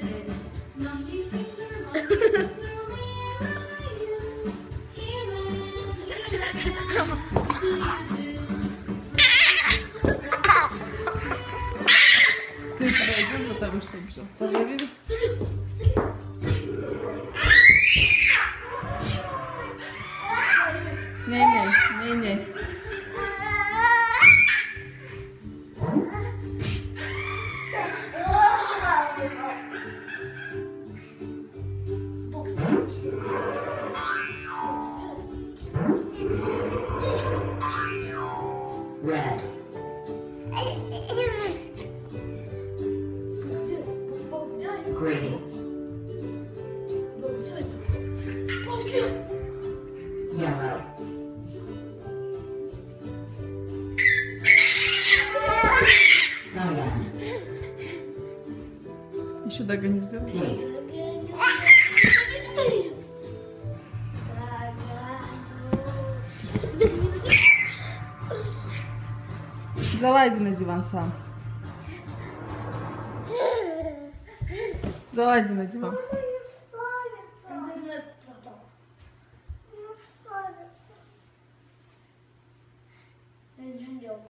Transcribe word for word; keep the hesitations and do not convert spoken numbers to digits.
Ты подойдешь за тобой, чтобы все позови. Не-не, не-не. Red. Green. Yellow. Cyan. Еще догони сделай. Pink. Залази на диван сам. Залази на диван.